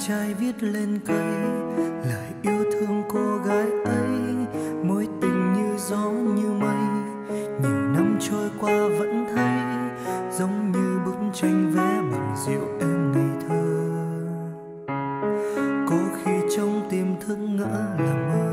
trai viết lên cây lời yêu thương cô gái ấy, mối tình như gió như mây, nhiều năm trôi qua vẫn thấy giống như bức tranh vẽ bằng dịu êm ngây thơ. Có khi trong tim thức ngỡ là mơ,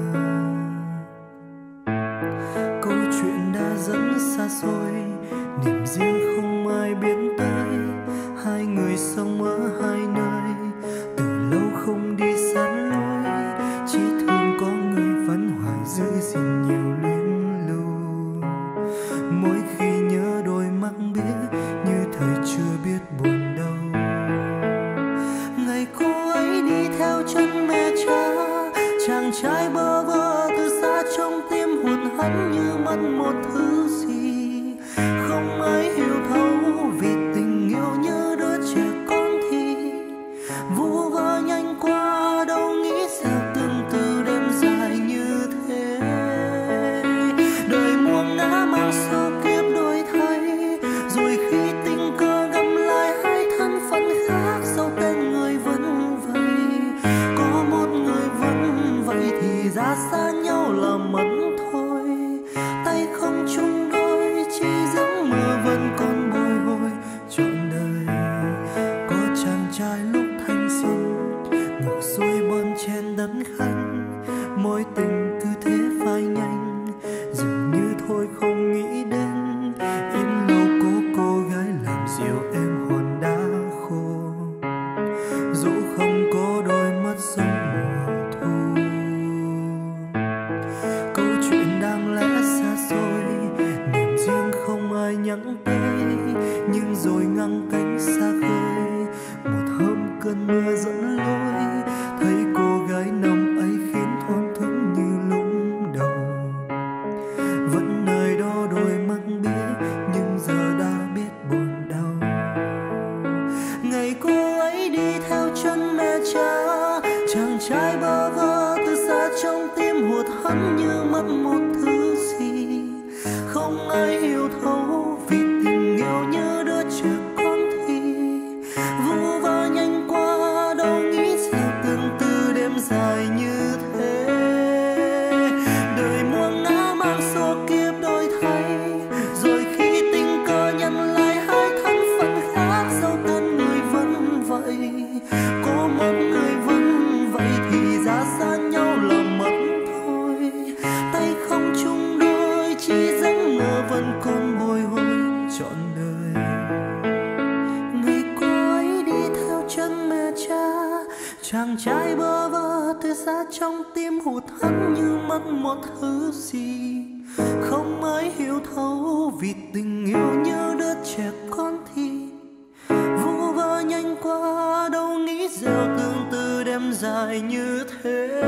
câu chuyện đã dẫn xa xôi, niềm riêng không ai biết tới. Hai người sống ở hai nơi, từ lâu không đi sát lối, chỉ thương có người vẫn hoài giữ gìn nhiều luyến lưu. Mỗi khi nhớ đôi mắt biết như thời chưa biết buồn đau. Ngày cô ấy đi theo chân mẹ cha, chàng trai bơ vơ từ xa trong tim hụt hẫng như mất một thứ gì. Không ai hiểu thấu vì tình yêu như đứa trẻ con thì vu vơ nhanh qua, đâu nghĩ sao từng từ đêm dài như thế. Đời muôn ngã mang số kiếp đổi thay, rồi khi tình cờ gặp lại hai thân phận khác, sau tên người vẫn vậy. Có một người vẫn vậy thì ra xa nhau là mất thôi. Tay không chung đôi, chỉ giấc mơ vẫn còn bồi hồi trọn đời. Có chàng trai lúc thanh xuân ngược xuôi bon chen đất khách, mối tình cứ thế phai nhanh, dường như thôi không nghĩ đến yên lâu cô gái làm dịu em hòn đá khô. Dẫu không có đôi mắt giống mùa thu, câu chuyện đang lẽ xa xôi, niềm riêng không ai nhắc tới, nhưng rồi ngăng cánh xa khơi. Một hôm cơn mưa dẫn lối, thấy cô gái nằm ấy khiến thổn thức như lúc đầu. Vẫn nơi đó đôi mắt biết, nhưng giờ đã biết buồn đau. Ngày cô ấy đi theo chân mẹ cha, chàng trai bơ vơ từ xa trong tim hụt hẫng như mất một thứ gì. Không ai hiểu thấu vì tình yêu như đứa trẻ con thì vu vơ nhanh qua, đâu nghĩ sao từng từ đêm dài như thế. Đời muôn ngã mang số kiếp đổi thay, rồi khi tình cờ nhận lại hai thân phận khác, sau tên người vẫn vậy. Có một người vẫn vậy thì ra xa nhau là mất thôi. Tay không chung đôi, chỉ giấc mơ vẫn còn bồi hồi trọn đời. Ngày cô ấy đi theo chân mẹ cha, chàng trai bơ vơ từ xa trong tim hụt hẫng như mất một thứ gì. Không ai hiểu thấu vì tình yêu như đứa trẻ con thì vu vơ nhanh qua, đâu nghĩ gieo tương tư đêm dài như thế.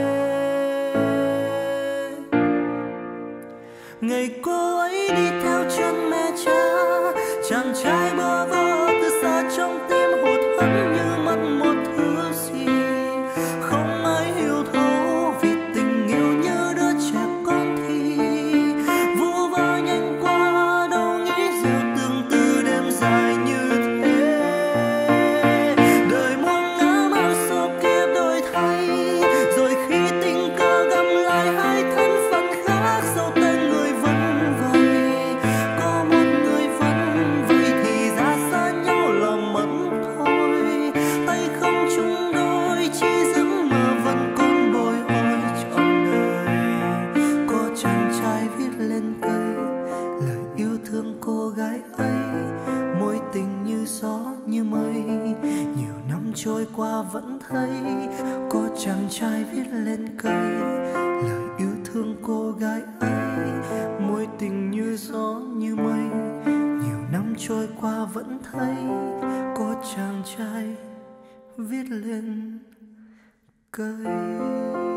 Ngày cô ấy đi theo chân mẹ cha, chàng trai bơ vơ từ xa trong tim hụt hẫng như mất một thứ gì. Không ai hiểu thấu vì tình yêu như đứa trẻ con thì vu vơ nhanh qua, đâu nghĩ gieo tương tư đêm dài như thế. Đời muôn ngã mang số kiếp đổi thay, rồi khi tình cờ gặp lại hai thân phận khác, sau tên người vẫn vậy. Có một người vẫn vậy thì ra xa nhau là mất thôi. Tay không chung đôi, chỉ giấc mơ vẫn còn bồi hồi trọn đời. Có chàng trai viết lên cây lời yêu thương cô gái ấy, mối tình như gió như mây, nhiều năm trôi qua vẫn thấy. Có chàng trai viết lên cây lời yêu thương cô gái ấy, mối tình như gió như mây, nhiều năm trôi qua vẫn thấy. Có chàng trai viết lên cây.